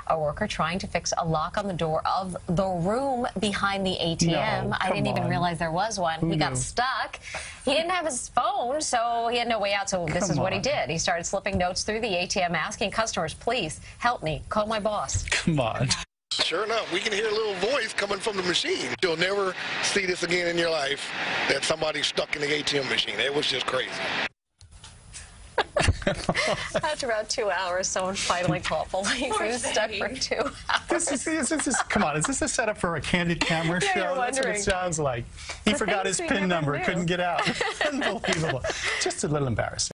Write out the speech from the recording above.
A worker trying to fix a lock on the door of the room behind the ATM. No, I didn't even realize there was one. He got stuck. He didn't have his phone, so he had no way out. So this is what he did. He started slipping notes through the ATM asking customers, please help me, call my boss. Come on. Sure enough, we can hear a little voice coming from the machine. You'll never see this again in your life, that somebody's stuck in the ATM machine. It was just crazy. After about 2 hours, someone finally called police. He was stuck for 2 hours. Come on, is this a setup for a candid camera show? you're That's what it sounds like. He forgot his PIN number, couldn't get out. Unbelievable. Just a little embarrassing.